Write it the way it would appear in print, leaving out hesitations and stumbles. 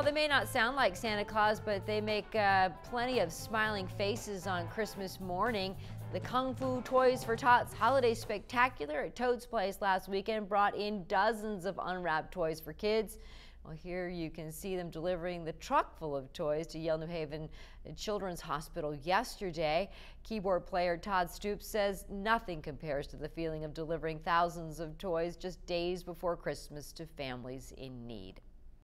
Well, they may not sound like Santa Claus, but they make plenty of smiling faces on Christmas morning. The Kung Fu Toys for Tots Holiday Spectacular at Tots Place last weekend brought in dozens of unwrapped toys for kids. Well, here you can see them delivering the truck full of toys to Yale New Haven Children's Hospital yesterday. Keyboard player Todd Stoops says nothing compares to the feeling of delivering thousands of toys just days before Christmas to families in need.